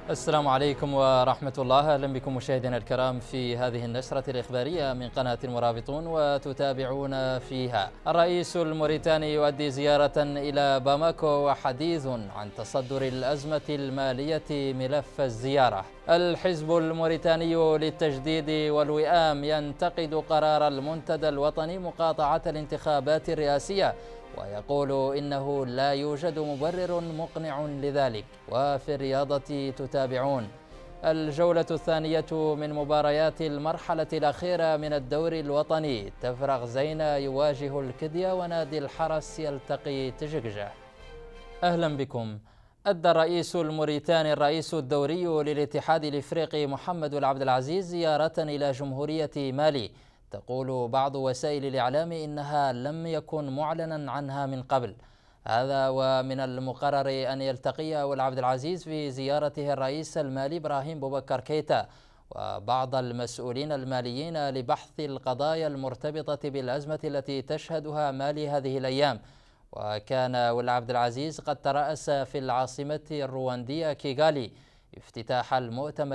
السلام عليكم ورحمة الله. أهلا بكم مشاهدينا الكرام في هذه النشرة الإخبارية من قناة مرابطون، وتتابعون فيها الرئيس الموريتاني يؤدي زيارة إلى باماكو وحديث عن تصدر الأزمة المالية ملف الزيارة. الحزب الموريتاني للتجديد والوئام ينتقد قرار المنتدى الوطني مقاطعة الانتخابات الرئاسية، ويقول إنه لا يوجد مبرر مقنع لذلك. وفي الرياضة تتابعون الجولة الثانية من مباريات المرحلة الأخيرة من الدوري الوطني. تفرغ زينا يواجه الكدية ونادي الحرس يلتقي تجقجة. أهلا بكم. أدى الرئيس الموريتاني الرئيس الدوري للاتحاد الإفريقي محمد العبد العزيز زيارة إلى جمهورية مالي. تقول بعض وسائل الإعلام إنها لم يكن معلنا عنها من قبل. هذا ومن المقرر أن يلتقي العبد العزيز في زيارته الرئيس المالي إبراهيم بوبكر كيتا وبعض المسؤولين الماليين لبحث القضايا المرتبطة بالأزمة التي تشهدها مالي هذه الأيام. وكان العبد العزيز قد ترأس في العاصمة الرواندية كيغالي افتتاح المؤتمر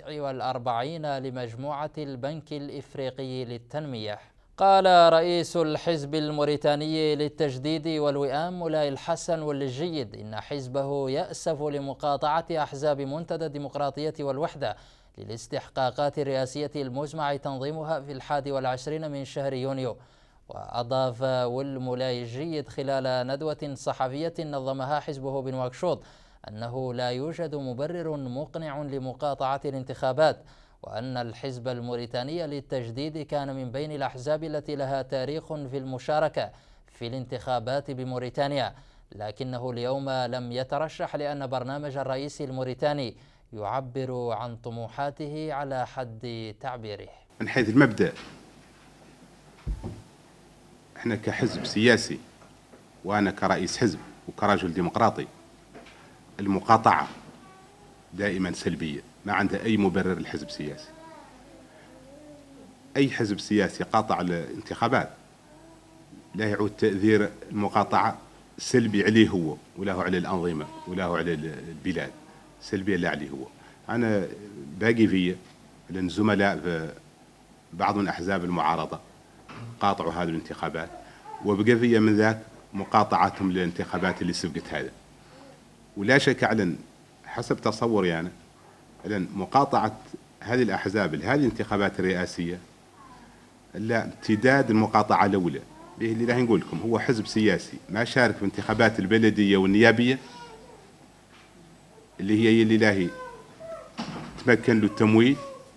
49 لمجموعة البنك الإفريقي للتنمية. قال رئيس الحزب الموريتاني للتجديد والوئام مولاي الحسن والجيد إن حزبه يأسف لمقاطعة أحزاب منتدى الديمقراطية والوحدة للاستحقاقات الرئاسية المزمع تنظيمها في 21 من شهر يونيو. وأضاف والمولاي الجيد خلال ندوة صحفية نظمها حزبه بنواكشوط أنه لا يوجد مبرر مقنع لمقاطعة الانتخابات، وأن الحزب الموريتاني للتجديد كان من بين الأحزاب التي لها تاريخ في المشاركة في الانتخابات بموريتانيا، لكنه اليوم لم يترشح لأن برنامج الرئيس الموريتاني يعبر عن طموحاته على حد تعبيره. من حيث المبدأ احنا كحزب سياسي وأنا كرئيس حزب وكرجل ديمقراطي، المقاطعة دائما سلبية، ما عنده أي مبرر الحزب السياسي. أي حزب سياسي قاطع الانتخابات لا يعود تأثير المقاطعة سلبي عليه هو وله على الأنظمة وله على البلاد، سلبية لا عليه هو. أنا باقي فيا لأن زملاء في بعض من أحزاب المعارضة قاطعوا هذه الانتخابات، وبقى فيا من ذاك مقاطعتهم للانتخابات اللي سبقت هذا. ولا شك على حسب تصوري أنا لأن مقاطعة هذه الأحزاب لهذه الانتخابات الرئاسية لا امتداد المقاطعة الأولى به اللي راح نقول لكم هو حزب سياسي ما شارك في انتخابات البلدية والنيابية اللي هي اللي لاهي تمكن له التمويل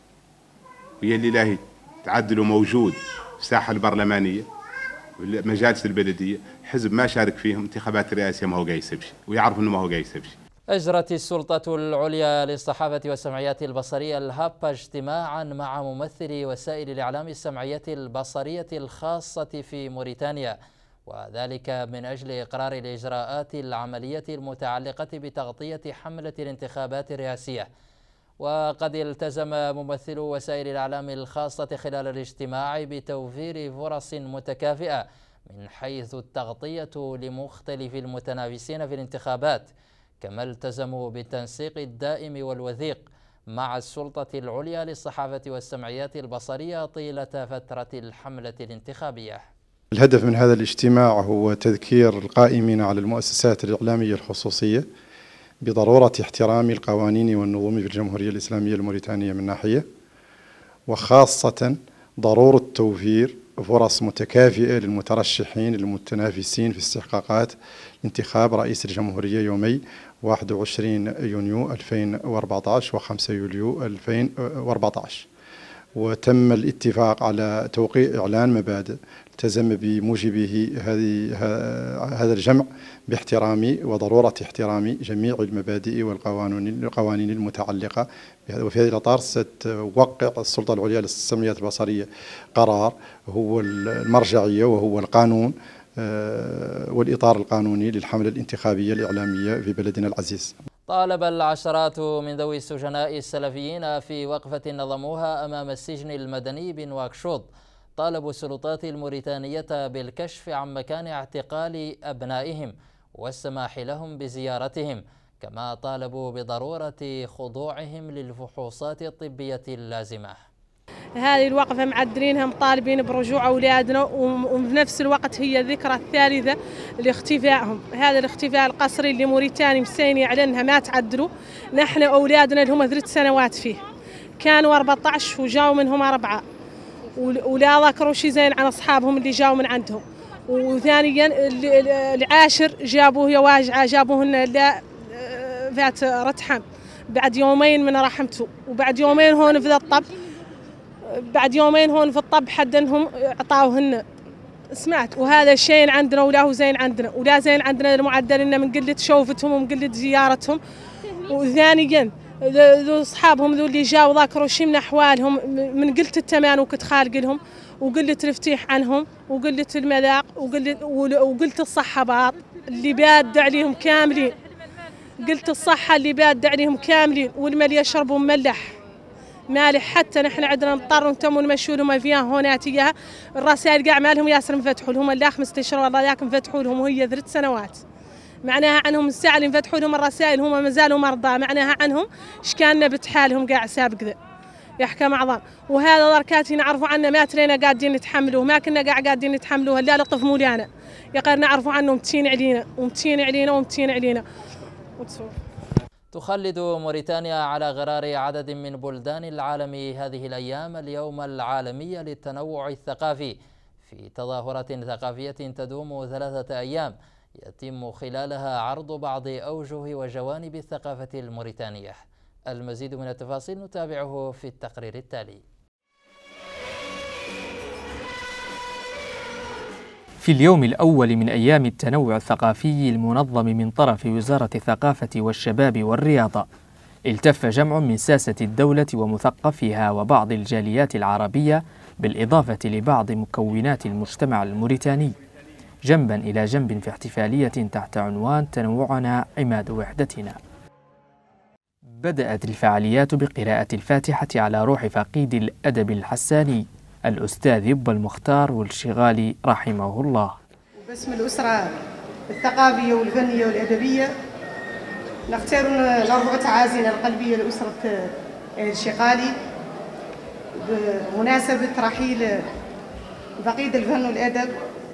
وهي اللي لاهي تعدله موجود في الساحة البرلمانية والمجالس البلدية. حزب ما شارك فيهم انتخابات الرئاسية ما هو قاعد يسوي شيء ويعرف انه ما هو قاعد يسوي شيء. أجرت السلطة العليا للصحافة والسمعيات البصرية الهابا اجتماعا مع ممثلي وسائل الإعلام السمعية البصرية الخاصة في موريتانيا، وذلك من أجل إقرار الإجراءات العملية المتعلقة بتغطية حملة الانتخابات الرئاسية. وقد التزم ممثلو وسائل الإعلام الخاصة خلال الاجتماع بتوفير فرص متكافئة من حيث التغطية لمختلف المتنافسين في الانتخابات، كما التزموا بالتنسيق الدائم والوثيق مع السلطة العليا للصحافة والسمعيات البصرية طيلة فترة الحملة الانتخابية. الهدف من هذا الاجتماع هو تذكير القائمين على المؤسسات الإعلامية الخصوصية بضرورة احترام القوانين والنظم في الجمهورية الإسلامية الموريتانية من ناحية، وخاصة ضرورة توفير فرص متكافئة للمترشحين المتنافسين في استحقاقات انتخاب رئيس الجمهورية يومي 21 يونيو 2014 و5 يوليو 2014. وتم الاتفاق على توقيع إعلان مبادئ التزم بموجبه هذا الجمع باحترام وضرورة احترام جميع المبادئ والقوانين المتعلقة. وفي هذا الإطار ستوقع السلطة العليا للسمعيات البصرية قرار هو المرجعية وهو القانون والإطار القانوني للحملة الانتخابية الإعلامية في بلدنا العزيز. طالب العشرات من ذوي السجناء السلفيين في وقفة نظموها أمام السجن المدني بنواكشوط طالبوا السلطات الموريتانية بالكشف عن مكان اعتقال أبنائهم والسماح لهم بزيارتهم، كما طالبوا بضرورة خضوعهم للفحوصات الطبية اللازمة. هذه الوقفة معدلينها مطالبين برجوع أولادنا، وبنفس الوقت هي الذكرى الثالثة لاختفائهم. هذا الاختفاء القسري اللي موريتاني مسيني علنها ما تعدلوا. نحن أولادنا اللي هم 3 سنوات فيه كانوا 14 وجاوا منهم 4 ولا ذكروا شيء زين عن أصحابهم اللي جاوا من عندهم. وثانيا العاشر جابوه يا واجعة، جابوهن لا ذات رتحم بعد يومين من رحمته، وبعد يومين هون في الطب، بعد يومين هون في الطب حد انهم اعطاوهن. سمعت وهذا الشيء عندنا ولا هو زين عندنا، ولا زين عندنا المعدل انه من قله شوفتهم ومن قله زيارتهم. وثانيا ذو اصحابهم ذو اللي جاوا ذاكروا شيء من احوالهم من قله التمان وكنت خالق لهم، وقله الفتيح عنهم، وقله المذاق، وقله الصحه باط اللي باد عليهم كاملين. قلت الصحه اللي باد عليهم كاملين، والماء اللي يشربوا مملح مالح. حتى نحن عندنا نضطر نتم نمشوا لهم فيها هونات اياها. الرسائل كاع مالهم ياسر مفتحوا لهم لا 15 والله ذاك مفتحوا لهم وهي 3 سنوات. معناها عنهم الساعه اللي مفتحوا لهم الرسائل هم مازالوا مرضى، معناها عنهم شكاننا بتحالهم كاع سابق ذا يحكى معظم. وهذا دركاتي نعرفوا عنه ما ترينا قاعدين نتحملوه، ما كنا قاعدين نتحملوه لا لطف مولانا يقدر نعرفوا عنه متين علينا ومتين علينا ومتين علينا. تخلد موريتانيا على غرار عدد من بلدان العالم هذه الأيام اليوم العالمي للتنوع الثقافي في تظاهرات ثقافية تدوم 3 أيام يتم خلالها عرض بعض أوجه وجوانب الثقافة الموريتانية. المزيد من التفاصيل نتابعه في التقرير التالي. في اليوم الأول من أيام التنوع الثقافي المنظم من طرف وزارة الثقافة والشباب والرياضة، التف جمع من ساسة الدولة ومثقفيها وبعض الجاليات العربية بالإضافة لبعض مكونات المجتمع الموريتاني جنبا إلى جنب في احتفالية تحت عنوان تنوعنا عماد وحدتنا. بدأت الفعاليات بقراءة الفاتحة على روح فقيد الأدب الحساني الأستاذ يبا المختار والشغالي رحمه الله. وباسم الأسرة الثقافية والفنية والأدبية نختار نرفع تعازينا القلبية لأسرة الشغالي بمناسبة رحيل فقيد الفن والأدب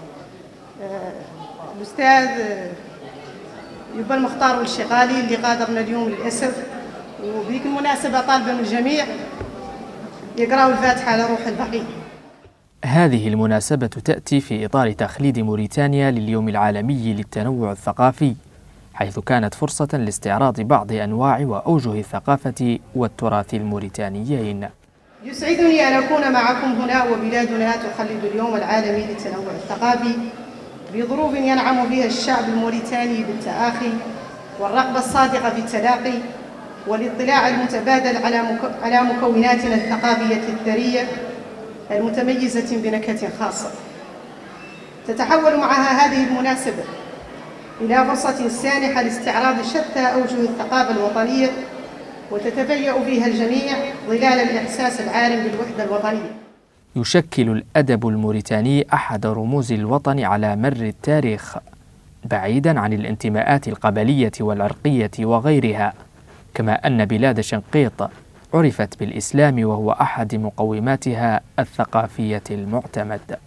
الأستاذ يبا المختار والشغالي اللي غادرنا اليوم للأسف. وبهيك المناسبة طالبة من الجميع يقرأوا الفاتحة على روح الفقيد. هذه المناسبة تأتي في إطار تخليد موريتانيا لليوم العالمي للتنوع الثقافي، حيث كانت فرصة لاستعراض بعض أنواع وأوجه الثقافة والتراث الموريتانيين. يسعدني أن أكون معكم هنا وبلادنا تخلد اليوم العالمي للتنوع الثقافي بظروف ينعم بها الشعب الموريتاني بالتآخي والرغبة الصادقة في التلاقي والاطلاع المتبادل على مكوناتنا الثقافية الثرية المتميزة بنكهة خاصة. تتحول معها هذه المناسبة إلى فرصة سانحة لاستعراض شتى أوجه الثقافة الوطنية وتتفيأ فيها الجميع ظلال الإحساس العارم بالوحدة الوطنية. يشكل الأدب الموريتاني أحد رموز الوطن على مر التاريخ بعيدا عن الانتماءات القبلية والعرقية وغيرها، كما أن بلاد شنقيط عرفت بالإسلام وهو أحد مقوماتها الثقافية المعتمد.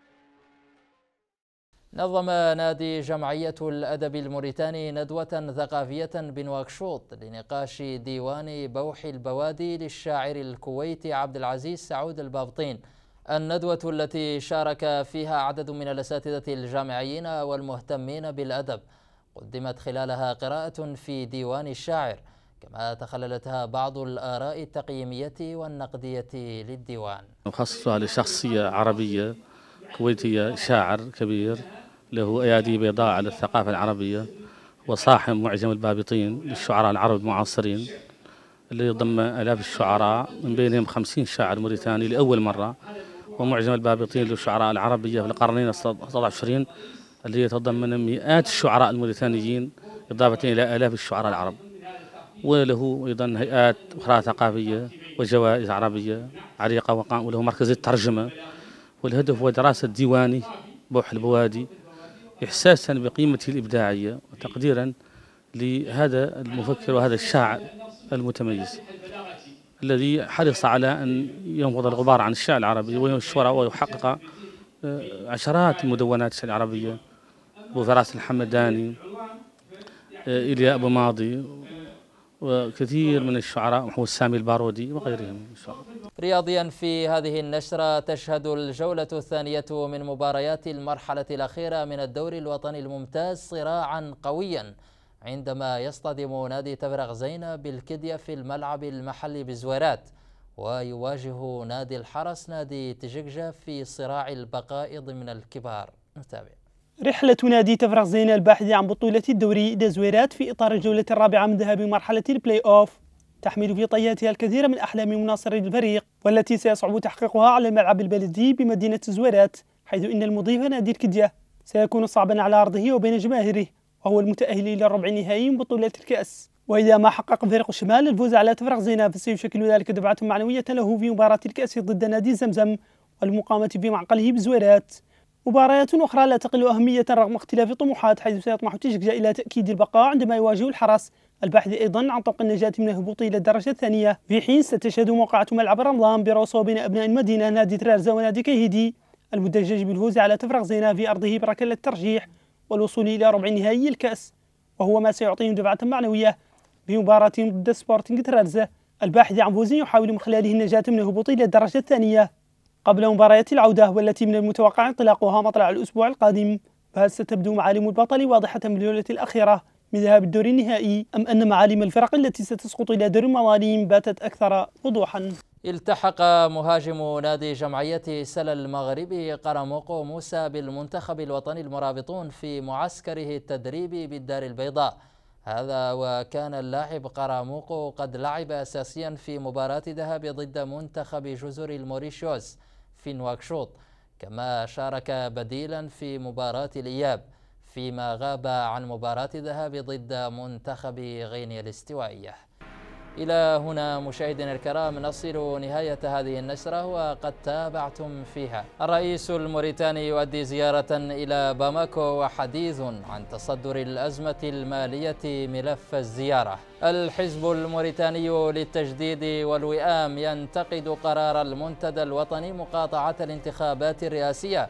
نظم نادي جمعية الأدب الموريتاني ندوة ثقافية بنواكشوط لنقاش ديوان بوح البوادي للشاعر الكويتي عبد العزيز سعود البابطين. الندوة التي شارك فيها عدد من الأساتذة الجامعيين والمهتمين بالأدب قدمت خلالها قراءة في ديوان الشاعر، كما تخللتها بعض الآراء التقييمية والنقدية للديوان. مخصصة لشخصية عربية كويتية، شاعر كبير له أيادي بيضاء على الثقافة العربية، وصاحب معجم البابطين للشعراء العرب المعاصرين اللي ضم آلاف الشعراء من بينهم 50 شاعر موريتاني لأول مرة، ومعجم البابطين للشعراء العربية في القرنين ال19 اللي يتضمن مئات الشعراء الموريتانيين إضافة إلى آلاف الشعراء العرب، وله أيضا هيئات أخرى ثقافية وجوائز عربية عريقة، وله مركز الترجمة. والهدف هو دراسة ديواني بوح البوادي إحساسا بقيمته الإبداعية وتقديرا لهذا المفكر وهذا الشاعر المتميز الذي حرص على أن ينفض الغبار عن الشعر العربي وينشره ويحقق عشرات المدونات الشعر العربية، أبو فراس الحمداني، إيليا أبو ماضي، وكثير من الشعراء، محمود سامي البارودي وغيرهم إن شاء الله. رياضيا في هذه النشرة تشهد الجولة الثانية من مباريات المرحلة الأخيرة من الدوري الوطني الممتاز صراعا قويا، عندما يصطدم نادي تفرغ زينة بالكدية في الملعب المحلي بزويرات، ويواجه نادي الحرس نادي تجيكجا في صراع البقاء ضمن الكبار. نتابع. رحلة نادي تفرغ زينة الباحث عن بطولة الدوري إلى زويرات في إطار الجولة الرابعة من ذهاب مرحلة البلاي أوف تحمل في طياتها الكثير من أحلام مناصري الفريق، والتي سيصعب تحقيقها على الملعب البلدي بمدينة زويرات، حيث إن المضيف نادي الكدية سيكون صعبا على أرضه وبين جماهيره، وهو المتأهل إلى الربع النهائي من بطولة الكأس. وإذا ما حقق فريق الشمال الفوز على تفرغ زينة فسيشكل ذلك دفعة معنوية له في مباراة الكأس ضد نادي زمزم والمقامة في معقله بزويرات. مباريات أخرى لا تقل أهمية رغم اختلاف الطموحات، حيث سيطمح تجيكجا إلى تأكيد البقاء عندما يواجه الحرس الباحث أيضا عن طوق النجاة من الهبوط إلى الدرجة الثانية، في حين ستشهد موقعة ملعب رمضان بروسو بين أبناء المدينة نادي ترارزا ونادي كيهيدي المدجج بالفوز على تفرغ زينة في أرضه بركلة الترجيح والوصول إلى ربع نهائي الكأس، وهو ما سيعطيهم دفعة معنوية بمباراتهم ضد سبورتنج ترارزا الباحث عن فوز يحاول من خلاله النجاة من الهبوط إلى الدرجة الثانية قبل مباريات العودة، والتي من المتوقع انطلاقها مطلع الأسبوع القادم. فهل ستبدو معالم البطل واضحة بالجولة الأخيرة من ذهاب الدور النهائي، أم أن معالم الفرق التي ستسقط إلى دور المظالم باتت أكثر وضوحا؟ التحق مهاجم نادي جمعية سلا المغربي قرموقو موسى بالمنتخب الوطني المرابطون في معسكره التدريبي بالدار البيضاء. هذا وكان اللاعب قرموقو قد لعب أساسيا في مباراة ذهاب ضد منتخب جزر الموريشيوس في نواكشوط، كما شارك بديلا في مباراة الإياب، فيما غاب عن مباراة الذهاب ضد منتخب غينيا الاستوائية. إلى هنا مشاهدينا الكرام نصل نهاية هذه النشرة، وقد تابعتم فيها الرئيس الموريتاني يؤدي زيارة إلى باماكو وحديث عن تصدر الأزمة المالية ملف الزيارة. الحزب الموريتاني للتجديد والوئام ينتقد قرار المنتدى الوطني مقاطعة الانتخابات الرئاسية،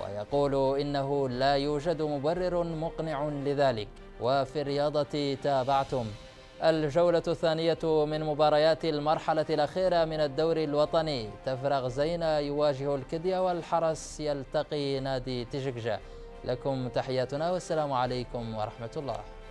ويقول إنه لا يوجد مبرر مقنع لذلك. وفي الرياضة تابعتم الجولة الثانية من مباريات المرحلة الأخيرة من الدوري الوطني، تفرغ زينة يواجه الكدية والحرس يلتقي نادي تجيكجا. لكم تحياتنا والسلام عليكم ورحمة الله.